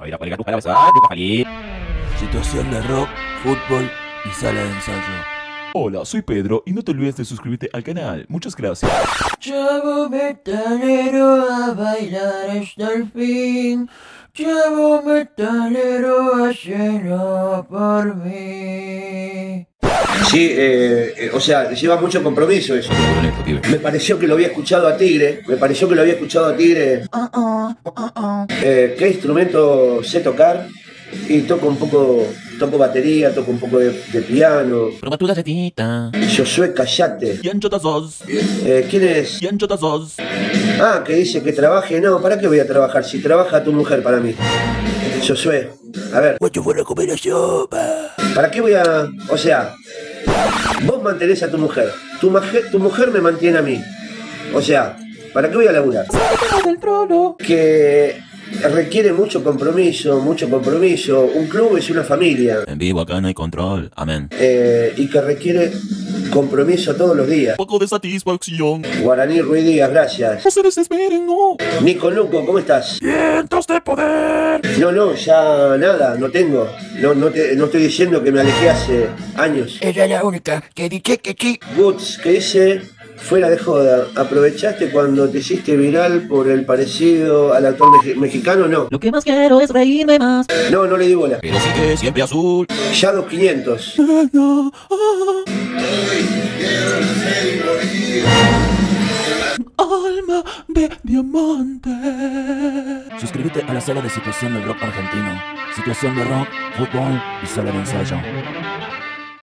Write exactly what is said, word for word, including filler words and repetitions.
Oído por el gato para besar, tu feliz. Situación de rock, fútbol y sala de ensayo. Hola, soy Pedro y no te olvides de suscribirte al canal. Muchas gracias. Chavo metalero a bailar hasta el fin. Chavo metalero hacerlo por mí. Sí, eh, eh, o sea, lleva mucho compromiso eso. Me pareció que lo había escuchado a Tigre, me pareció que lo había escuchado a Tigre. Uh -uh, uh -uh. Eh, ¿Qué instrumento sé tocar? Y toco un poco, toco batería, toco un poco de, de piano. Proba tu gacetita. Josué, callate. Yanchota sos. Eh, ¿Quién es? Yanchota sos. Ah, que dice que trabaje. No, ¿para qué voy a trabajar? Si trabaja tu mujer para mí. Josué, a ver. ¿Cuánto fue a comer la sopa? ¿Para qué voy a...? O sea, vos mantenés a tu mujer. Tu, maje, tu mujer me mantiene a mí. O sea, ¿para qué voy a laburar? Del trono. Que requiere mucho compromiso, mucho compromiso. Un club es una familia. En vivo acá no hay control. Amén. Eh, y que requiere compromiso todos los días. Poco de satisfacción. Guaraní Ruiz Díaz, gracias. No se desesperen, no. Nico Luco, ¿cómo estás? Vientos de poder. No, no, ya nada, no tengo. No, no, te, no estoy diciendo que me alejé hace años. Era la única que dije que sí. Woods, que dice, fuera de joda, ¿aprovechaste cuando te hiciste viral por el parecido al actor me mexicano? No. Lo que más quiero es reírme más. No, no le di bola. Pero sí que siempre azul. Shadow quinientos. Alma de diamante. Suscríbete a la sala de Situación del Rock Argentino. Situación de rock, fútbol y sala de ensayo.